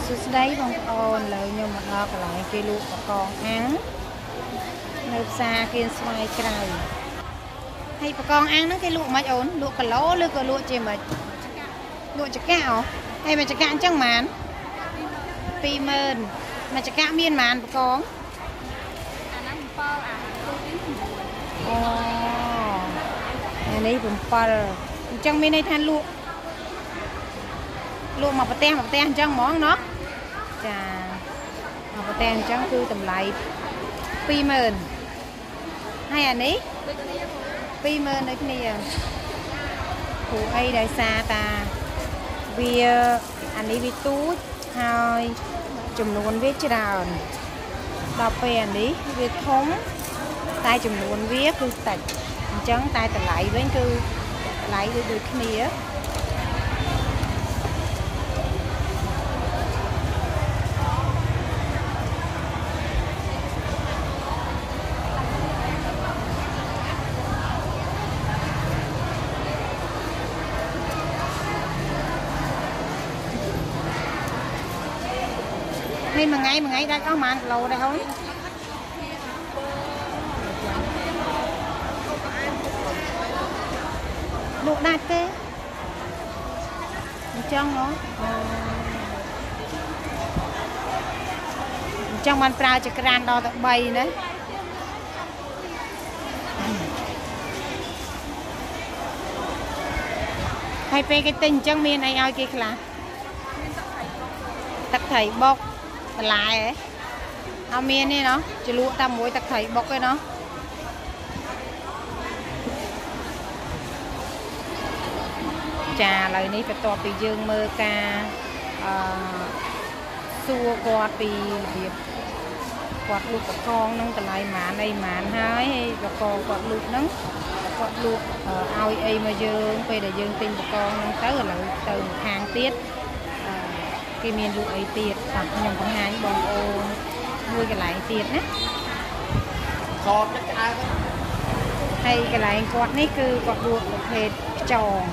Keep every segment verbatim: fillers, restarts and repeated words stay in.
Suốt đấy bông ôn lợi nhưng mà nó còn lại kia lụa còn ăn nơi xa kia xoay cày hay bà con ăn nó cái lụa mà ổn lụa cả lỗ lư cả lụa chìm mà lụa chả cạo hay mà chả cạo chẳng màn pi mơn mà chả cạo miên màn bà conอันนี้ผมปลาจังไม่ได้ทานลูกลูกมาปะแตงมาปะแตงจังมองเนาะจ้ามาปะแตงจังคือตำไหลปีเมินให้อันนี้ปีเมินเลยนี่ผู้ไอ้ได้ซาตาเวียอันนี้วิตูดหอยจุ่มนวลเวชดาวดอกเปลี่ยนนี้เวียทงตายจุ่มนวลเวียคือตัดจังตายแต่ไหลเว้นคือไหลดูดูขี้เนี้ยนี่mà ngày mà ngày đây có màn lâu đây không luộc đạt tê trong nó trong bàn prao chỉ cần đo tận bay đấy hay pe cái tinh trong miền này ao kia là tắc thầy bọc lại ấy ao miền này nó chỉ lụa tam muối tắc thầy bọc cái nó trà lời ní phải to từ dương mơ ca xua qua từ việc quạt lụt của con nâng từ lại màn đây màn hái và con quạt lụt nâng quạt lụt ao ấy mà dương về để dương tin của con nâng tới là từ một hàng tiết cái miền lụt ấy tiết hoặc nhầm con hai bông ô nuôi cái lại tiết nhé hay cái lại quạt ní cứ quạt lụt một hệt tròn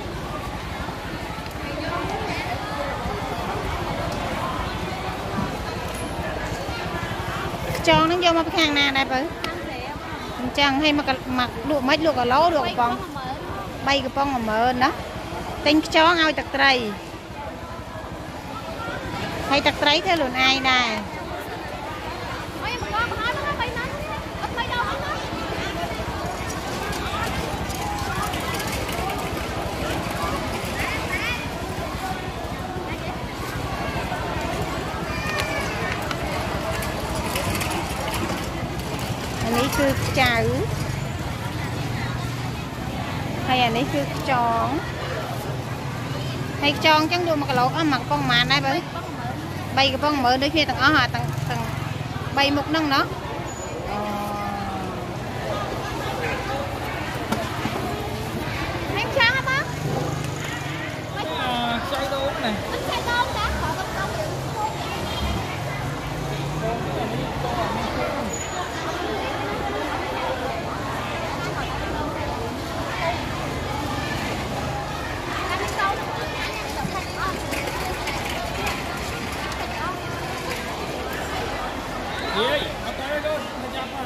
cho nó vô mà cái hàng nào này bự chẳng hay mà mặc lụa mấy lụa cả lấu được con bay cái con mà mờ đó tinh chó ngồi tật tray hay tật tray theo luôn ai nàyนี่คือจ่าhayอันนี้คือจองให้จองจังดูมากระโหลกอ่ะหมักป้องมาได้ไหมใบกระป้องเหมือนด้วยที่ต่างอ๋อต่างต่างใบมุกนั่งเนาะให้ช้างครับป้าใช่โดนnàyใช่โดนจ้ะขอกับน้องอยู่ Iya, apa itu? Siapa?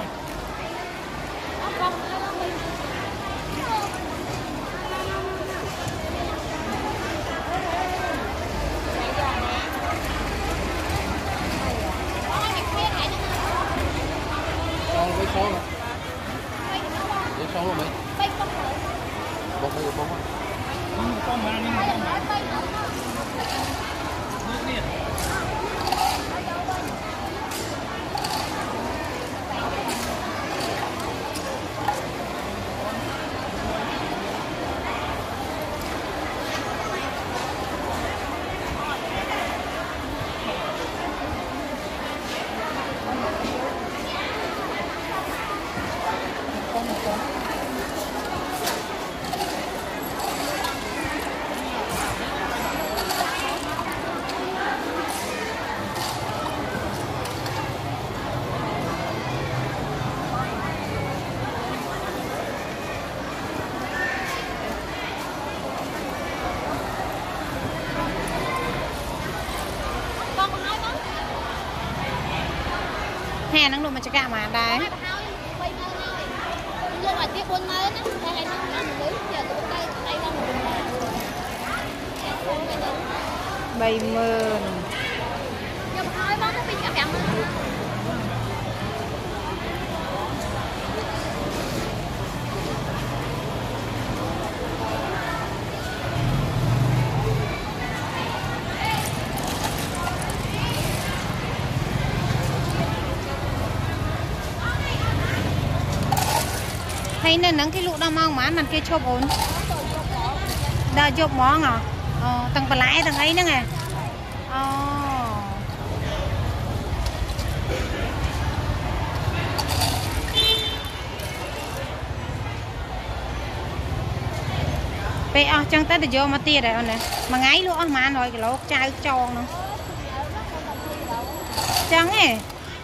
hè nắng luôn mà chắc cả mà đây bảy mươi hay nên nắng cái lũ đau mong mà mình kia chộp ổn đã chộp món à ờ, tầng bà lãi tầng ấy nữa nghe ờ. Bây giờ chẳng tới được vô mà tia đây nè mà ngay luôn mà ăn rồi cái lỗ chai tròn nó chẳng ấy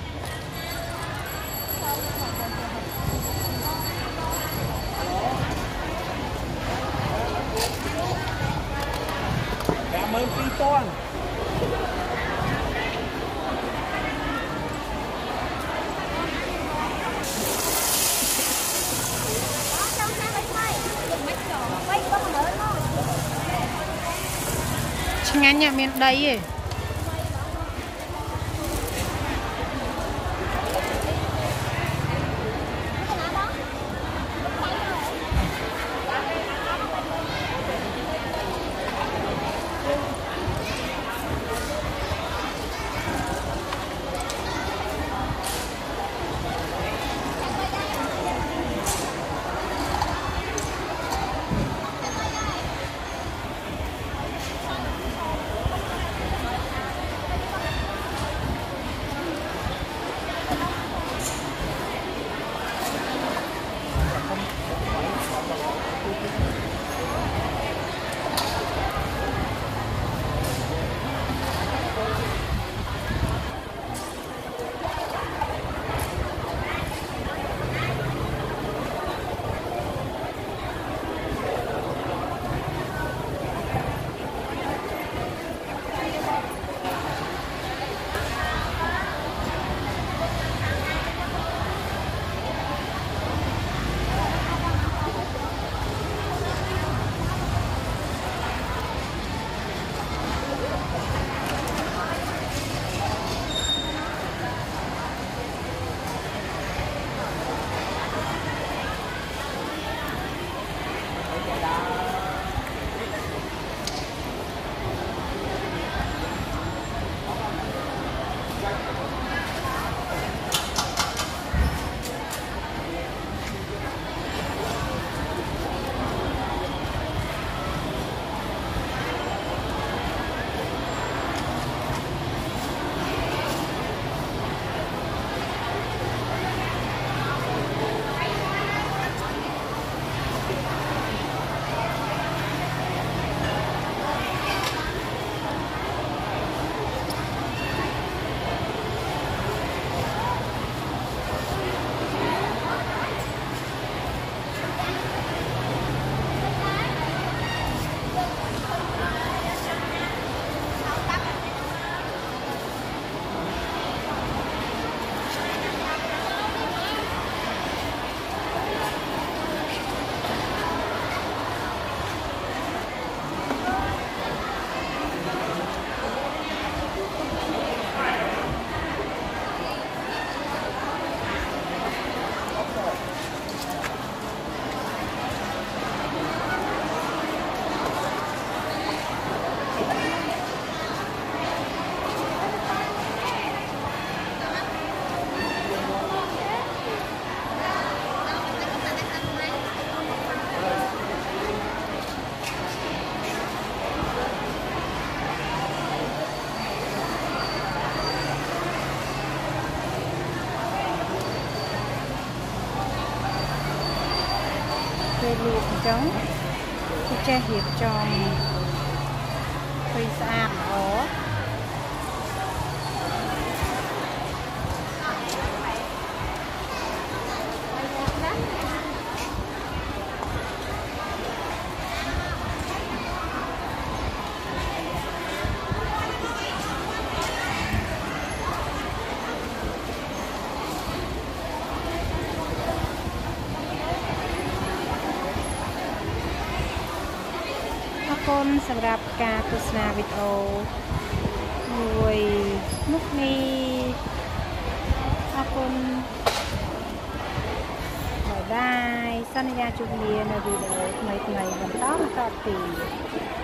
Cảm ơn Phi Toan. ngắn nhà miền đây ấy. Cây luộc trống cái che hiệp tròn cây sạc ó គុណសម្រាប់ការទស្សនាវីដេអូមួយមុខនេះអរគុណបាយបាយសន្យាជួបគ្នានៅវីដេអូថ្មីៗបន្តបន្តទៀត